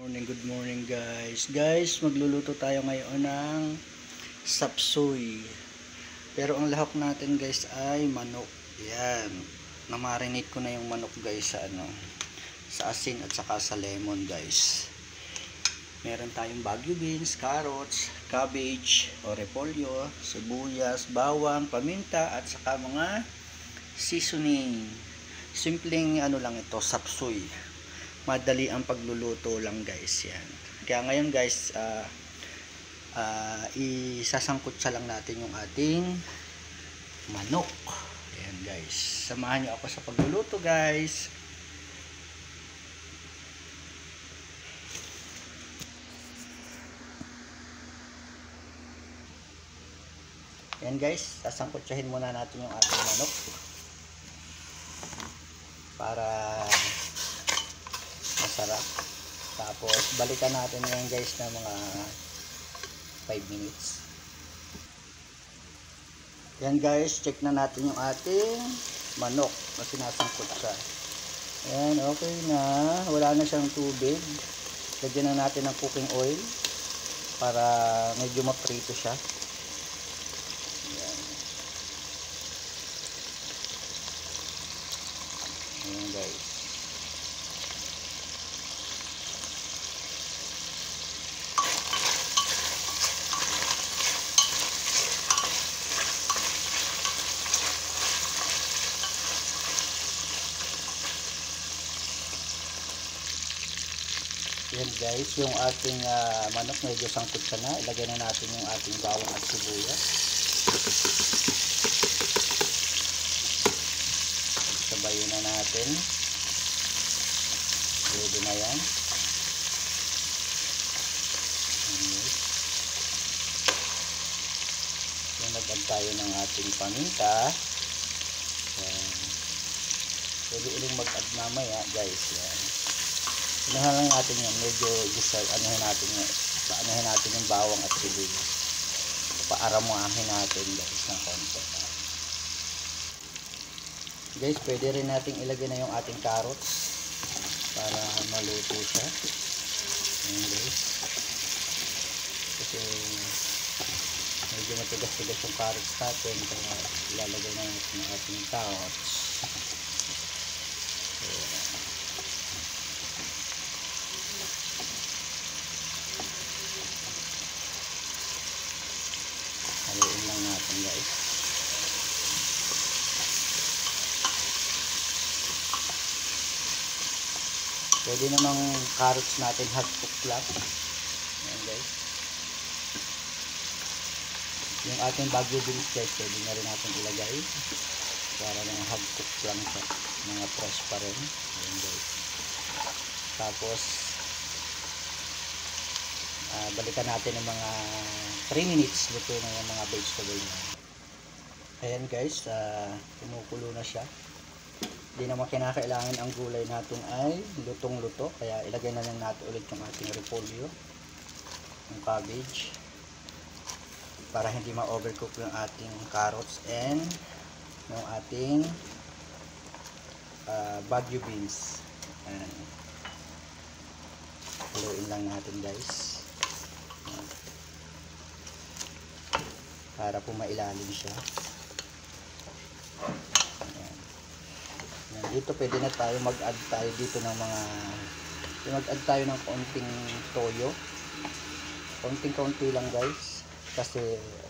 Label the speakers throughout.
Speaker 1: Good morning guys. Guys, magluluto tayo ngayon ng sapsoy. Pero ang lahok natin guys ay manok. Yan. Namarinate ko na yung manok guys sa sa asin at saka sa lemon guys. Meron tayong bagu beans, carrots, cabbage, o repolyo, sibuyas, bawang, paminta at saka mga seasoning. Simpleng lang ito, sapsoy. Madali ang pagluluto lang guys yan. Kaya ngayon guys, isasangkot sa lang natin yung ating manok. Ayan guys, samahan nyo ako sa pagluluto guys. Ayan guys, sasangkotsahin muna natin yung ating manok para masarap. Tapos balikan natin yan guys na mga 5 minutes. Yan guys, check na natin yung ating manok na sinasangkot siya. Ayan, okay na, wala na siyang tubig. Lagyan na natin ng cooking oil para medyo maprito siya. Ayan. Ayan guys. Yan guys, yung ating manok medyo sangkot ka na. Ilagay na natin yung ating bawang at sibuyas. Sabayin na natin. Pwede na yan. Yan, nag-add tayo ng ating paminta. Yan. Pwede uling mag-add mamaya guys. Yan. Unahan lang natin yan, medyo anuhin natin yung bawang at sibuyas. Paaramuahin natin guys ng konti. Guys, pwede rin natin ilagay na yung ating carrots para maluto siya. Ayan guys. Kasi medyo matigas-tigas yung carrots natin, kaya ilalagay na natin yung ating carrots. Haluin lang natin guys. Pwede namang carrots natin hot cook lang. Ayan guys. Yung ating bagu beans guys, pwede na rin natin ilagay para lang hot cook lang siya. Mga fresh pa rin. Ayan guys. Tapos balikan natin ng mga 3 minutes, luto na yung mga vegetable na. Ayan guys, kumukulo na siya. Hindi naman kinakailangan ang gulay natin ay lutong-luto, kaya ilagay na lang natin ulit yung ating repolyo, yung cabbage, para hindi ma-overcook yung ating carrots and yung ating bagu beans. Ayan. Haluin lang natin guys para po mailalim siya. Ayan. Ayan. Dito pwede na tayo mag-add tayo dito ng mag-add tayo ng konting toyo, konting-konti lang guys, kasi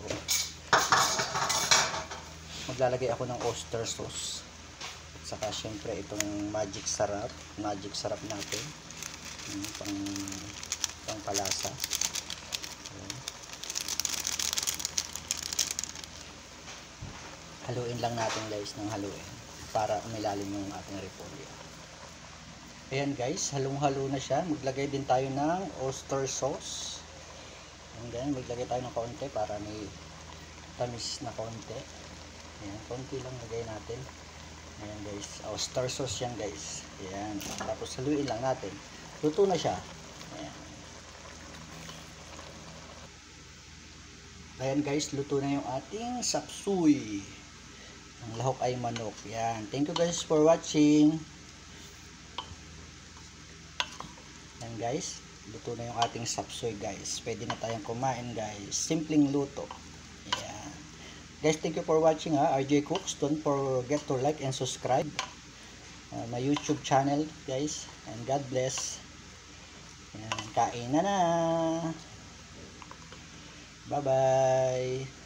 Speaker 1: maglalagay ako ng oyster sauce at saka syempre itong magic sarap natin, pang palasa. Ayan. Haluin lang natin guys ng haluin para umilalim yung ating repolyo. Ayan guys, halong-halo na siya. Maglagay din tayo ng oyster sauce. And then maglagay tayo ng konti para may tamis na konti. Ayan, konti lang lagay natin. Ayan guys, oyster sauce yan guys. Ayan, tapos haluin lang natin. Luto na siya. Ayan. Ayan guys, luto na yung ating sapsoy. Ang lahok ay manok. Yan. Thank you guys for watching. Yan guys. Luto na yung ating sapsoy guys. Pwede na tayong kumain guys. Simpleng luto. Ayan. Guys, thank you for watching RJ Cooks. Don't forget to like and subscribe my YouTube channel guys. And God bless. Ayan, kain na na. Bye bye.